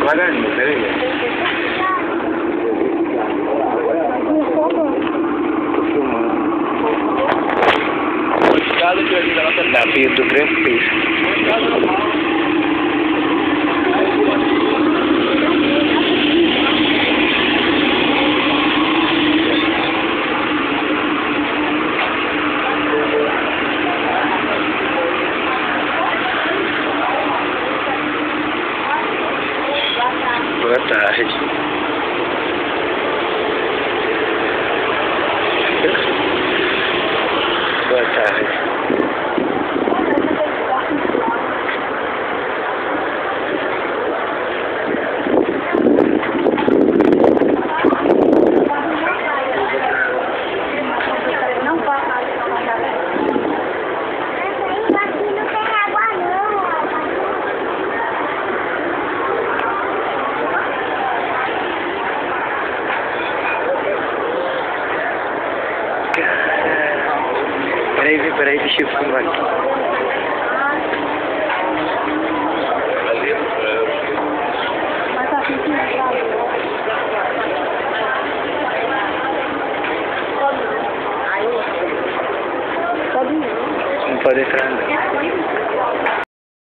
Devagarinho, peraí. Da Pia do Grande Peixe. Boa tarde. Boa tarde. Peraí, deixa eu filmar aqui. Não pode entrar, não.